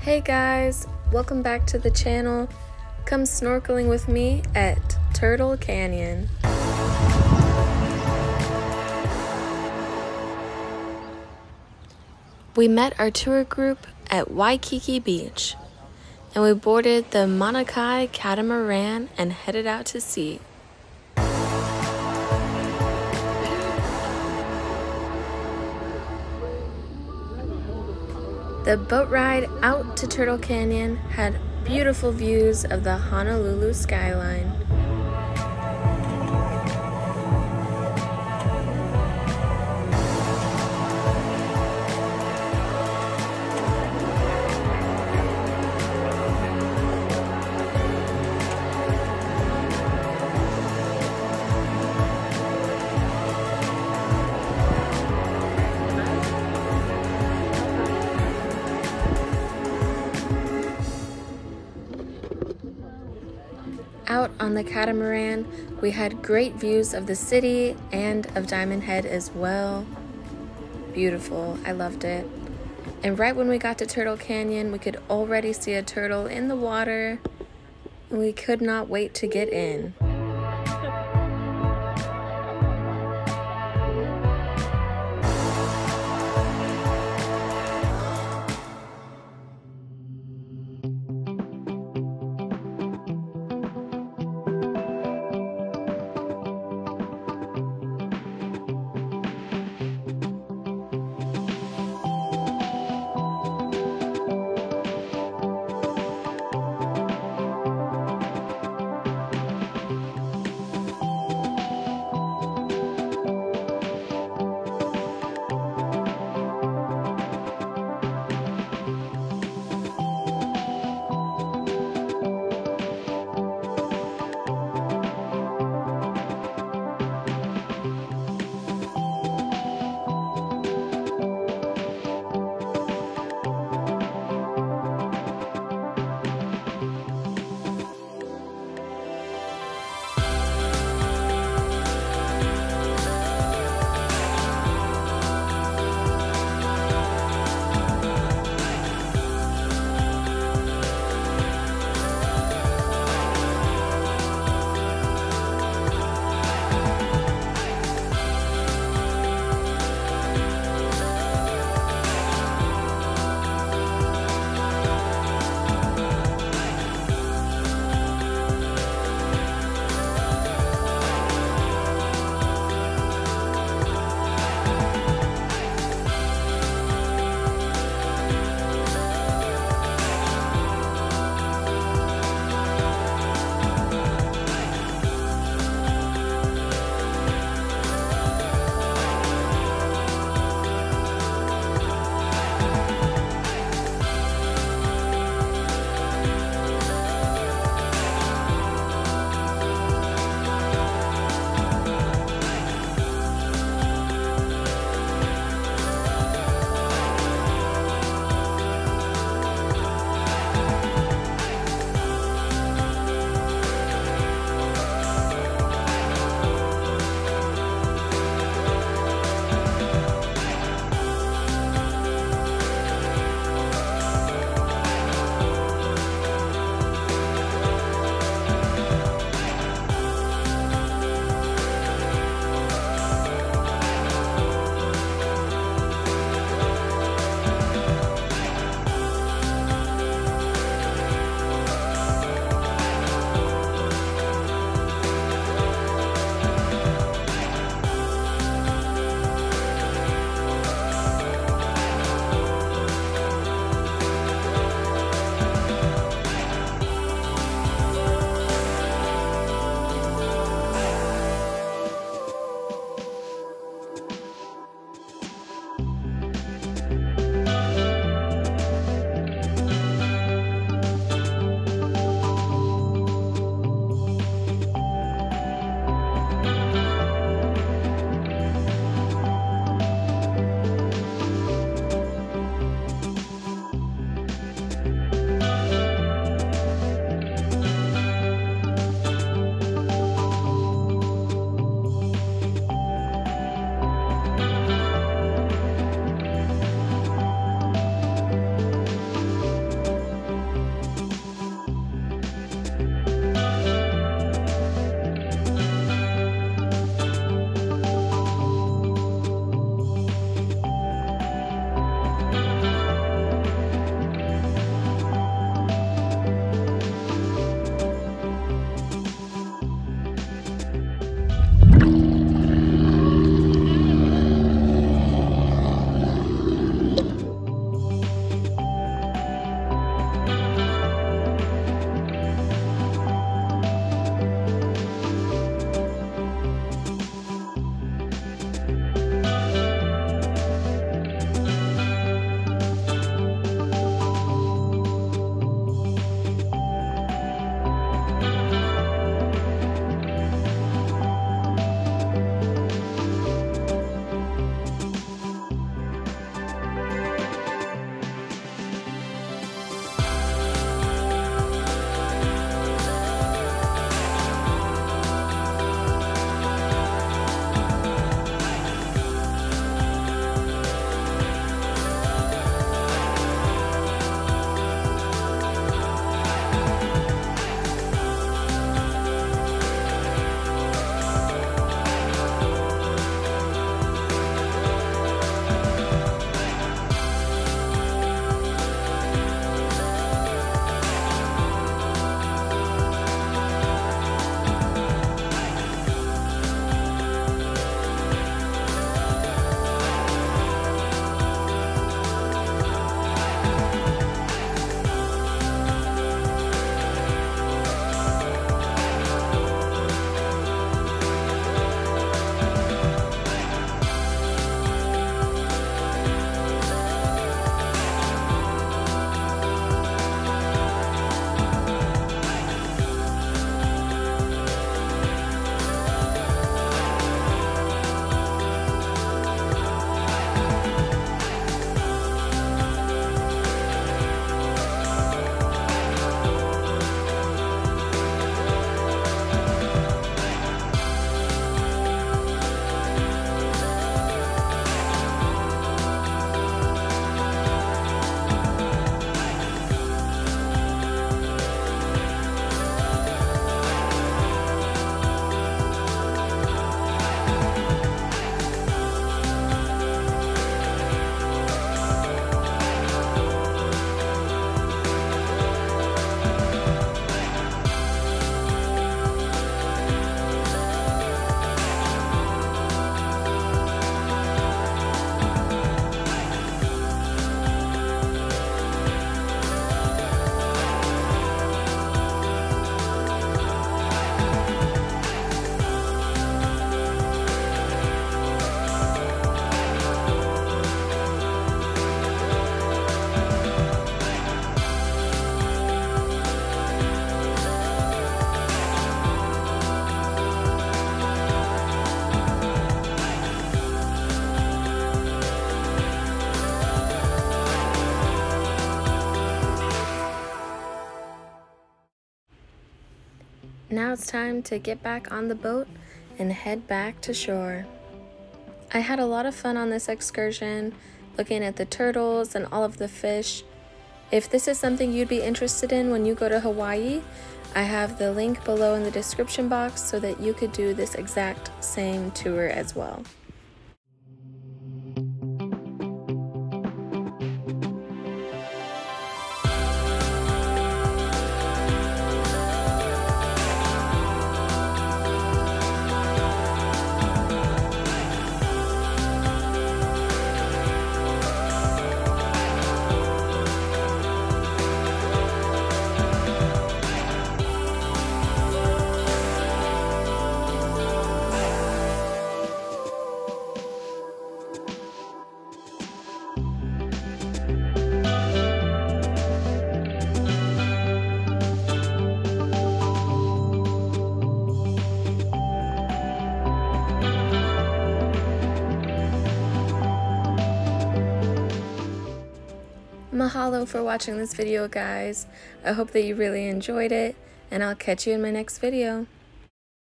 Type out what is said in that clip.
Hey guys, welcome back to the channel. Come snorkeling with me at Turtle Canyon. We met our tour group at Waikiki Beach, and we boarded the Manakai Catamaran and headed out to sea. The boat ride out to Turtle Canyon had beautiful views of the Honolulu skyline. Out on the catamaran, we had great views of the city and of Diamond Head as well. Beautiful, I loved it. And right when we got to Turtle Canyon, we could already see a turtle in the water, and we could not wait to get in. Now it's time to get back on the boat and head back to shore. I had a lot of fun on this excursion, looking at the turtles and all of the fish. If this is something you'd be interested in when you go to Hawaii, I have the link below in the description box so that you could do this exact same tour as well. Mahalo for watching this video, guys. I hope that you really enjoyed it, and I'll catch you in my next video.